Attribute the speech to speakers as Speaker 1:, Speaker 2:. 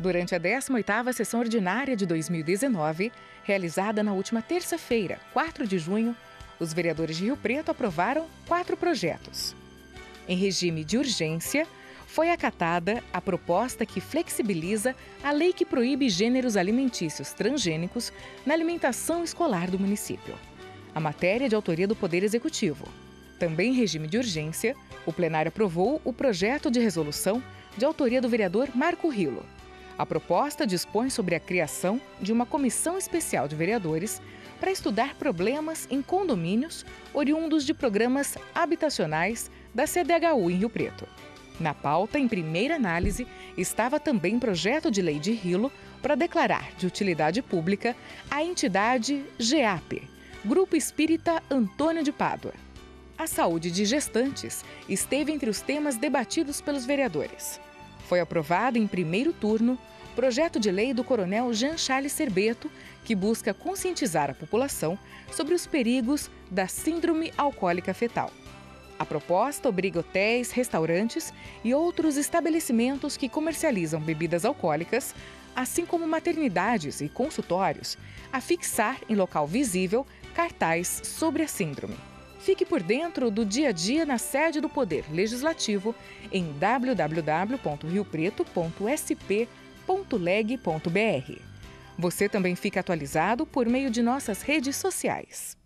Speaker 1: Durante a 18ª sessão ordinária de 2019, realizada na última terça-feira, 4 de junho, os vereadores de Rio Preto aprovaram 4 projetos. Em regime de urgência, foi acatada a proposta que flexibiliza a lei que proíbe gêneros alimentícios transgênicos na alimentação escolar do município. A matéria é de autoria do Poder Executivo. Também em regime de urgência, o plenário aprovou o projeto de resolução de autoria do vereador Marco Rilo. A proposta dispõe sobre a criação de uma comissão especial de vereadores para estudar problemas em condomínios oriundos de programas habitacionais da CDHU em Rio Preto. Na pauta, em primeira análise, estava também projeto de lei de Rilo para declarar de utilidade pública a entidade GEAP, Grupo Espírita Antônio de Pádua. A saúde de gestantes esteve entre os temas debatidos pelos vereadores. Foi aprovado em primeiro turno projeto de lei do Coronel Jean Charles Serbeto, que busca conscientizar a população sobre os perigos da síndrome alcoólica fetal. A proposta obriga hotéis, restaurantes e outros estabelecimentos que comercializam bebidas alcoólicas, assim como maternidades e consultórios, a fixar em local visível cartaz sobre a síndrome. Fique por dentro do dia a dia na sede do Poder Legislativo em www.riopreto.sp.leg.br. Você também fica atualizado por meio de nossas redes sociais.